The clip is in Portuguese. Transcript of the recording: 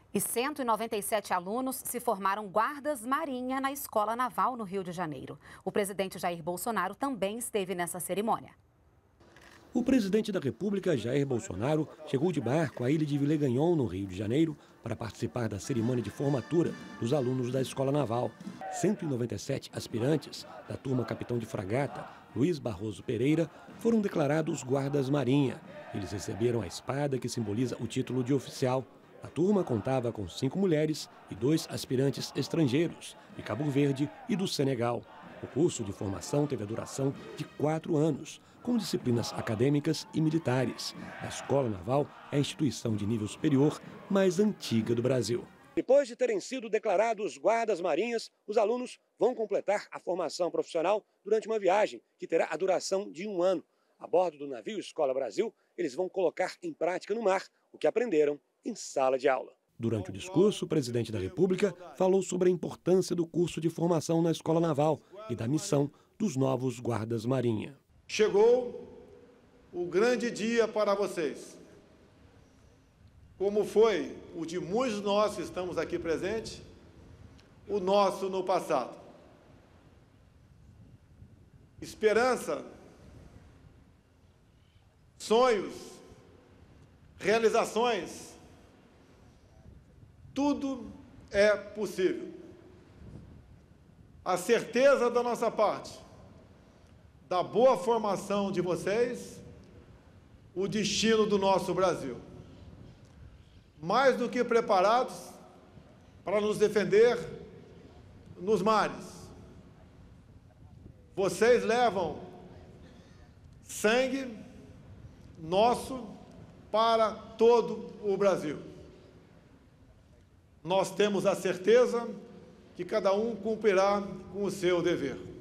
E 197 alunos se formaram guardas marinha na Escola Naval no Rio de Janeiro. O presidente Jair Bolsonaro também esteve nessa cerimônia. O presidente da República, Jair Bolsonaro, chegou de barco à ilha de Vilegagnon, no Rio de Janeiro, para participar da cerimônia de formatura dos alunos da Escola Naval. 197 aspirantes da turma Capitão de Fragata, Luiz Barroso Pereira, foram declarados guardas-marinha. Eles receberam a espada que simboliza o título de oficial. A turma contava com 5 mulheres e 2 aspirantes estrangeiros, de Cabo Verde e do Senegal. O curso de formação teve a duração de 4 anos, com disciplinas acadêmicas e militares. A Escola Naval é a instituição de nível superior mais antiga do Brasil. Depois de terem sido declarados guardas marinhas, os alunos vão completar a formação profissional durante uma viagem que terá a duração de 1 ano. A bordo do navio Escola Brasil, eles vão colocar em prática no mar o que aprenderam em sala de aula. Durante o discurso, o presidente da República falou sobre a importância do curso de formação na Escola Naval e da missão dos novos guardas-marinha. Chegou o grande dia para vocês. Como foi o de muitos de nós que estamos aqui presentes, o nosso no passado. Esperança, sonhos, realizações, tudo é possível. A certeza da nossa parte, da boa formação de vocês, o destino do nosso Brasil. Mais do que preparados para nos defender nos mares. Vocês levam sangue nosso para todo o Brasil. Nós temos a certeza que cada um cumprirá com o seu dever.